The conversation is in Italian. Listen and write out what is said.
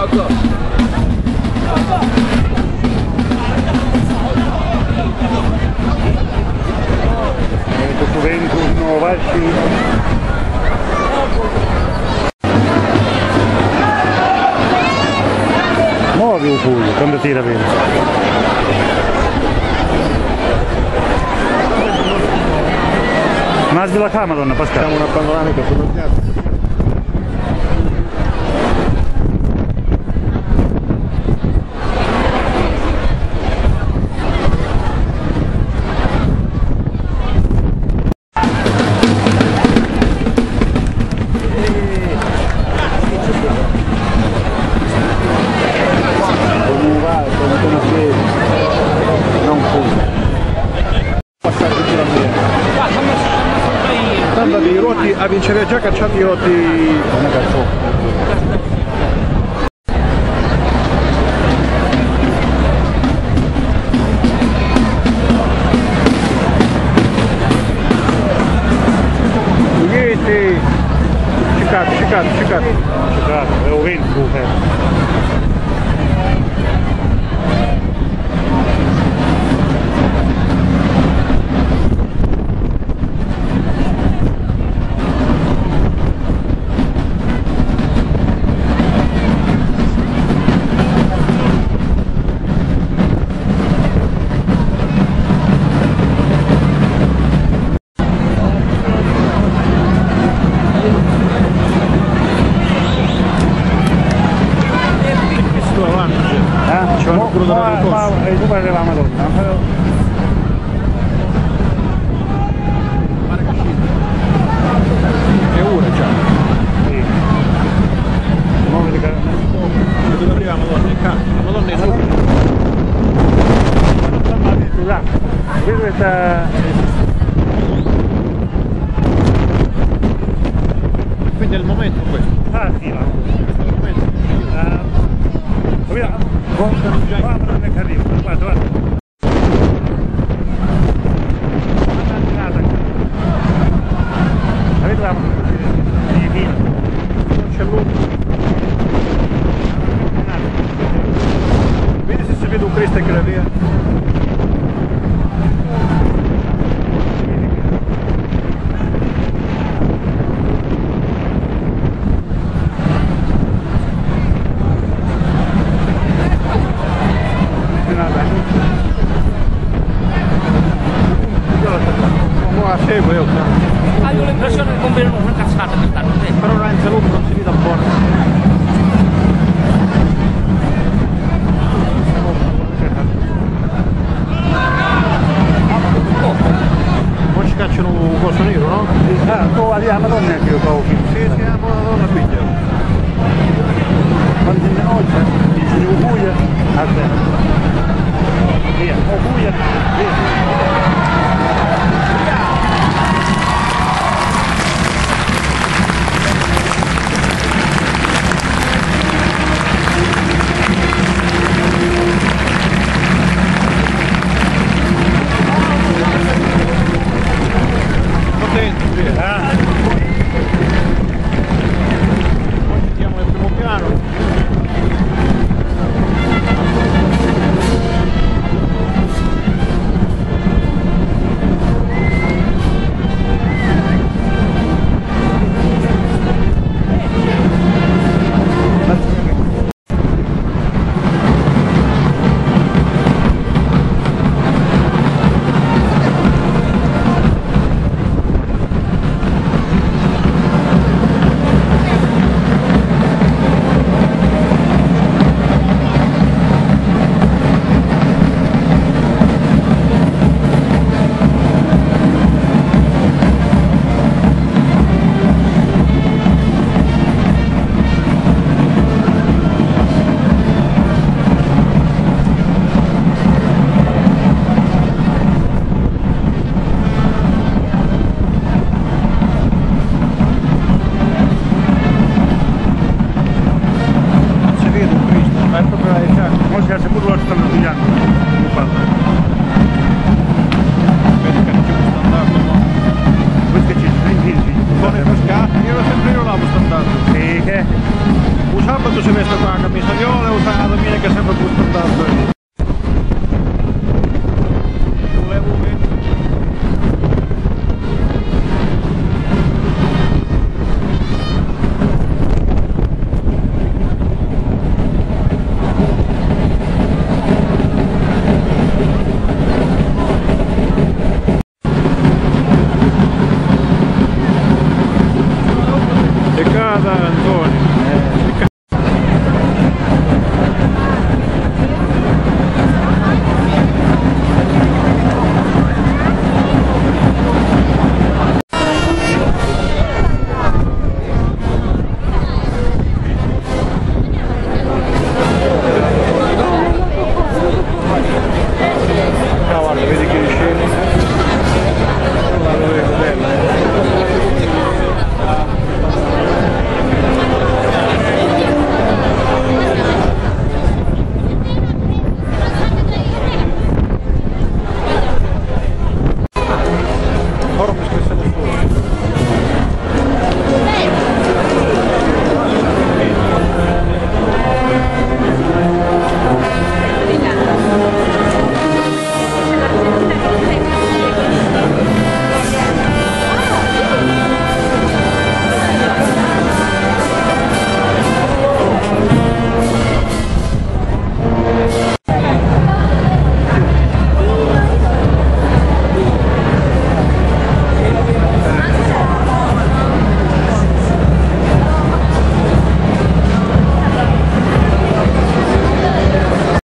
Juventus, Novaci. Muovi un culo quando tira bene. Ma svela la Madonna, Pascal. Facciamo una panoramica sullo piatto. I rotti a vincere già cacciati i rotti come cazzo. Niente, ciccato, è un vento. Ma tu parli la Madonna. È ora già. Sì. Muovi le carne. Dove arriva Madonna? Il cane. La Madonna è sopra. Là. Vedi questa. Quindi è il momento questo. Ah sì, là. Questo è il momento. Guarda che arriva, guarda. Avete la Non c'è l'uomo. Vedi se si vede un Cristo che la via. Seguo io. Ho l'impressione di comprare una cazzata per stare qui. Però là in salute non si vede buono. quando si veste qua la camicia viola e usa la domenica sempre busto tanto.